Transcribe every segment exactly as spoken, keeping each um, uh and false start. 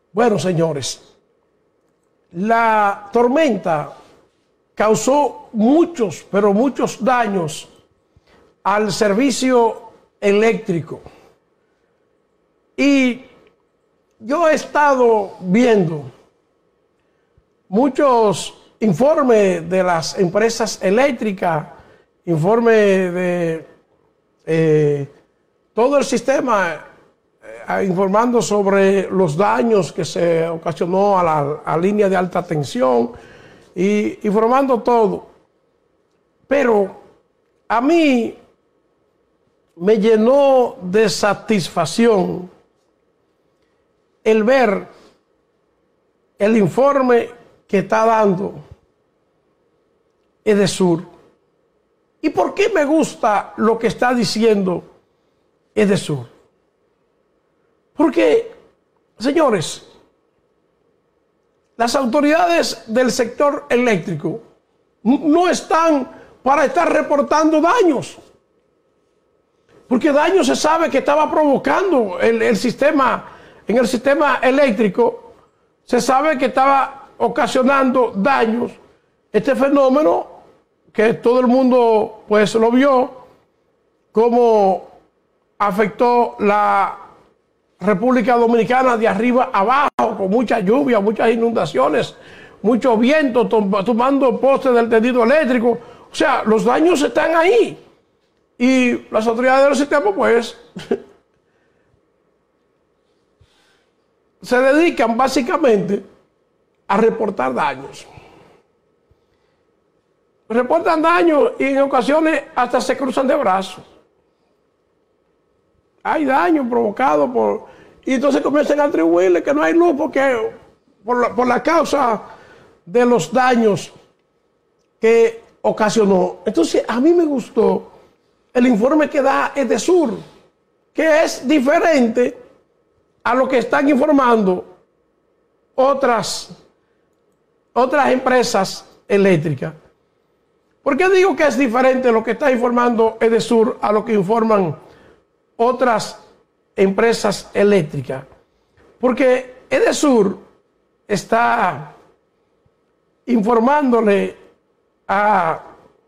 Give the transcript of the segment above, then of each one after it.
Bueno, señores, la tormenta causó muchos, pero muchos daños al servicio eléctrico. Y yo he estado viendo muchos informes de las empresas eléctricas, informes de eh, todo el sistema, eh, informando sobre los daños que se ocasionó a la a línea de alta tensión y informando todo. Pero a mí me llenó de satisfacción el ver el informe que está dando Edesur. ¿Y por qué me gusta lo que está diciendo Edesur? Porque, señores, las autoridades del sector eléctrico no están para estar reportando daños. Porque daño se sabe que estaba provocando el, el sistema, en el sistema eléctrico, se sabe que estaba ocasionando daños. Este fenómeno que todo el mundo pues lo vio, cómo afectó la República Dominicana de arriba abajo, con mucha lluvia, muchas inundaciones, mucho viento, tomando postes del tendido eléctrico. O sea, los daños están ahí. Y las autoridades del sistema, pues, se dedican básicamente a reportar daños. Reportan daños y en ocasiones hasta se cruzan de brazos. Hay daño provocado por... Y entonces comienzan a atribuirle que no hay luz porque por la, por la causa de los daños que ocasionó. Entonces, a mí me gustó el informe que da Edesur, que es diferente a lo que están informando otras, otras empresas eléctricas. ¿Por qué digo que es diferente lo que está informando Edesur a lo que informan otras empresas eléctricas? Porque Edesur está informándole a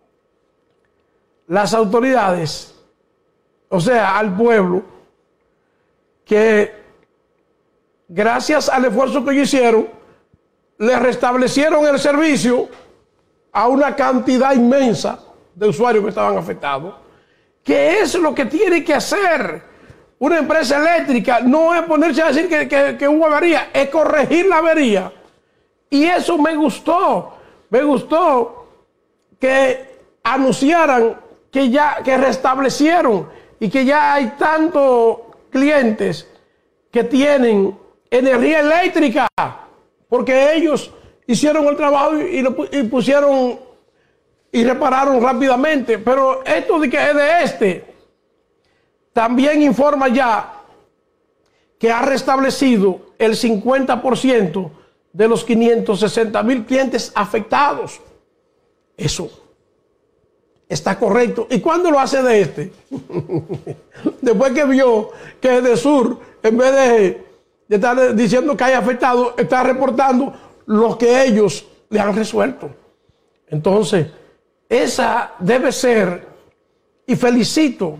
las autoridades, o sea, al pueblo, que gracias al esfuerzo que ellos hicieron, le restablecieron el servicio a una cantidad inmensa de usuarios que estaban afectados. ¿Qué es lo que tiene que hacer una empresa eléctrica? No es ponerse a decir que, que, que hubo avería, es corregir la avería. Y eso me gustó, me gustó que anunciaran que ya que restablecieron y que ya hay tantos clientes que tienen energía eléctrica porque ellos hicieron el trabajo y, y, lo, y pusieron y repararon rápidamente. Pero esto de que es de este también informa ya que ha restablecido el cincuenta por ciento de los quinientos sesenta mil clientes afectados. Eso está correcto. ¿Y cuándo lo hace de este? Después que vio que Edesur, en vez de, de estar diciendo que hay afectado, está reportando lo que ellos le han resuelto. Entonces, esa debe ser, y felicito,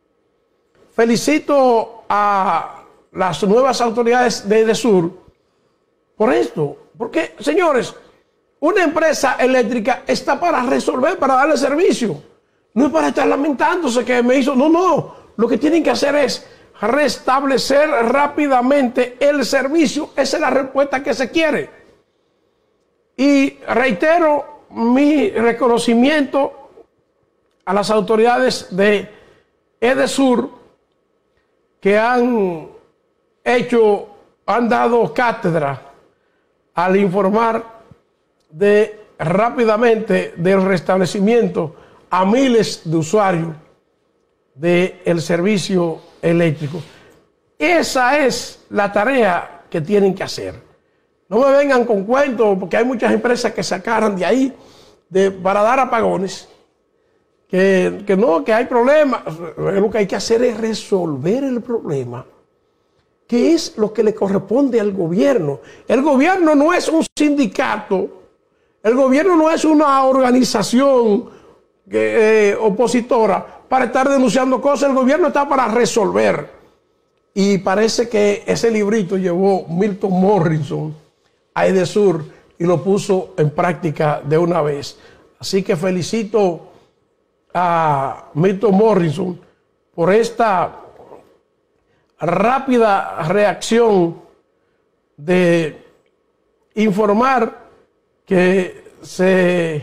felicito a las nuevas autoridades de Edesur por esto. Porque, señores, una empresa eléctrica está para resolver, para darle servicio. No es para estar lamentándose que me hizo... No, no. Lo que tienen que hacer es restablecer rápidamente el servicio. Esa es la respuesta que se quiere. Y reitero mi reconocimiento a las autoridades de Edesur que han hecho, han dado cátedra al informar de rápidamente del restablecimiento a miles de usuarios del servicio eléctrico. Esa es la tarea que tienen que hacer. No me vengan con cuentos, porque hay muchas empresas que sacaron de ahí de, para dar apagones, que, que no, que hay problemas. Lo que hay que hacer es resolver el problema ¿qué es lo que le corresponde al gobierno? El gobierno no es un sindicato, el gobierno no es una organización eh, opositora para estar denunciando cosas, el gobierno está para resolver. Y parece que ese librito llevó Milton Morrison a Edesur y lo puso en práctica de una vez. Así que felicito a Milton Morrison por esta rápida reacción de informar que se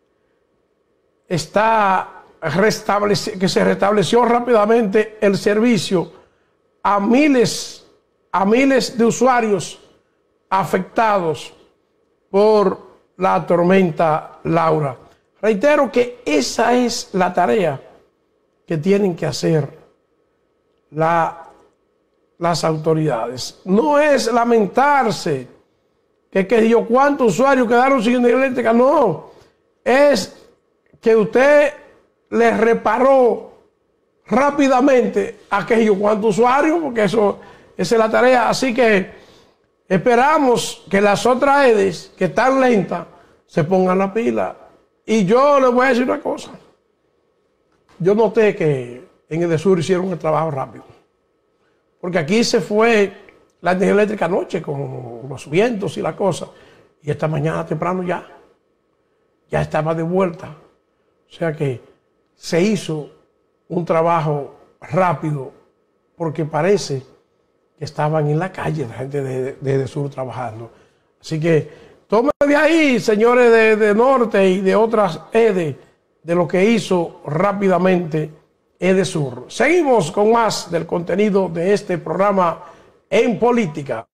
está restableci- que se restableció rápidamente el servicio a miles, a miles de usuarios afectados por la tormenta Laura. Reitero que esa es la tarea que tienen que hacer la, las autoridades. No es lamentarse que, que yo cuántos usuarios quedaron sin energía eléctrica, no. Es que usted le reparó rápidamente a aquellos cuantos usuarios, porque eso, esa es la tarea. Así que esperamos que las otras E D Es, que están lentas, se pongan la pila. Y yo les voy a decir una cosa. Yo noté que en Edesur hicieron el trabajo rápido. Porque aquí se fue la energía eléctrica anoche con los vientos y la cosa. Y esta mañana temprano ya, ya estaba de vuelta. O sea que se hizo un trabajo rápido porque parece que estaban en la calle la gente de, de Edesur trabajando. Así que tomen de ahí, señores de, de Norte y de otras E D E, de lo que hizo rápidamente Edesur. Seguimos con más del contenido de este programa En Política.